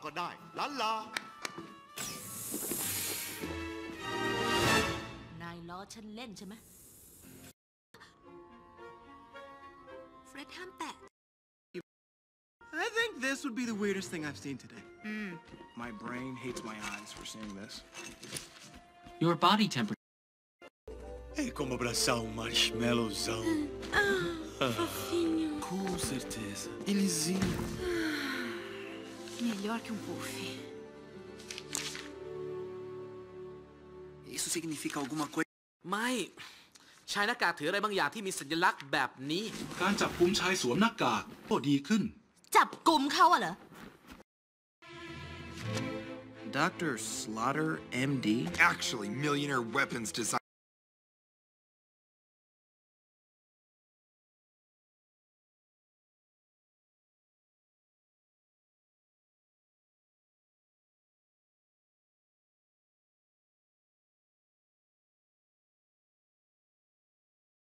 ก็ได้ล้านลานายล้อฉันเล่นใช่ไหมเฟร็ดห้ามแตะ I think this would be the weirdest thing I've seen today. My brain hates my eyes for seeing this. Your body temperature. É como abraçar um marshmallowzão. Fofinho. Com certeza. E lisinho. Melhor que um puff. Isso significa alguma coisa? ไม่ชายหน้ากากถืออะไรบางอย่างที่มีสัญลักษณ์แบบนี้การจับกุมชายสวมหน้ากากก็ดีขึ้นจับกุมเขาอะเหรอ Dr. Slaughter, MD? Actually, millionaire weapons design.